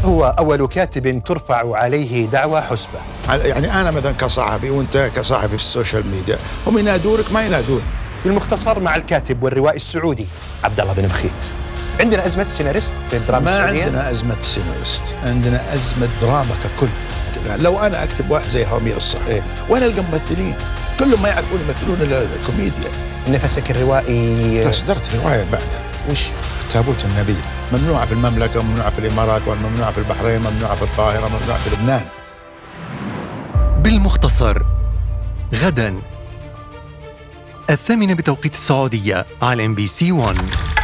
هو أول كاتب ترفع عليه دعوى حسبة؟ يعني أنا مثلا كصحفي وأنت كصحفي في السوشيال ميديا، هم ينادونك ما ينادون. بالمختصر مع الكاتب والروائي السعودي عبد الله بن بخيت. عندنا أزمة سيناريست في الدراما السعودية؟ ما عندنا أزمة سيناريست، عندنا أزمة دراما ككل. لو أنا أكتب واحد زي هامير الصحفي وأنا ألقى ممثلين كلهم ما يعرفون يمثلون الكوميديا. نفسك الروائي؟ أصدرت رواية بعدها. وش؟ تابوت النبي، ممنوعة في المملكة، ممنوعة في الإمارات، وممنوعة في البحرين، ممنوعة في القاهرة، ممنوعة في لبنان. بالمختصر غدا 8:00 بتوقيت السعودية على MBC 1.